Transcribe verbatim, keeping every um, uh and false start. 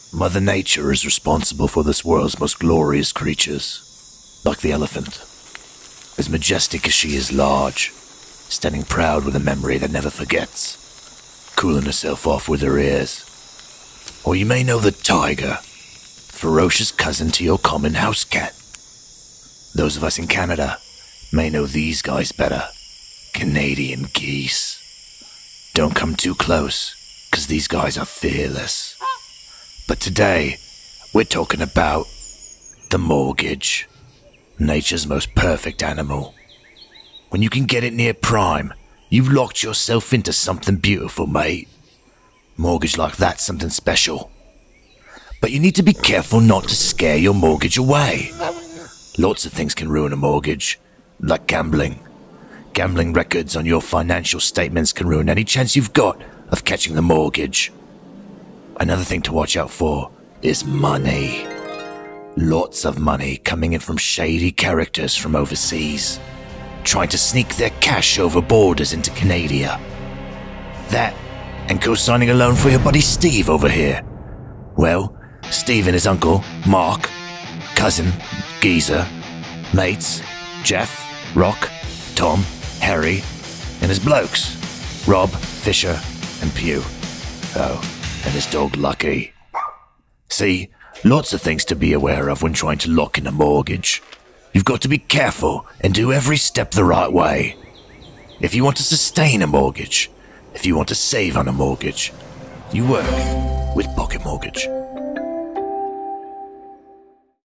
Mother Nature is responsible for this world's most glorious creatures, like the elephant. As majestic as she is large, standing proud with a memory that never forgets, cooling herself off with her ears. Or you may know the tiger, ferocious cousin to your common house cat. Those of us in Canada may know these guys better, Canadian geese. Don't come too close, 'cause these guys are fearless. But today, we're talking about the mortgage, nature's most perfect animal. When you can get it near prime, you've locked yourself into something beautiful, mate. Mortgage like that's something special. But you need to be careful not to scare your mortgage away. Lots of things can ruin a mortgage, like gambling. Gambling records on your financial statements can ruin any chance you've got of catching the mortgage. Another thing to watch out for is money. Lots of money coming in from shady characters from overseas, trying to sneak their cash over borders into Canada. That, and co-signing a loan for your buddy Steve over here. Well, Steve and his uncle, Mark, cousin, Geezer, mates, Jeff, Rock, Tom, Harry, and his blokes, Rob, Fisher, and Pew. Oh, and his dog Lucky. See, lots of things to be aware of when trying to lock in a mortgage. You've got to be careful and do every step the right way. If you want to sustain a mortgage, if you want to save on a mortgage, you work with Pocket Mortgage.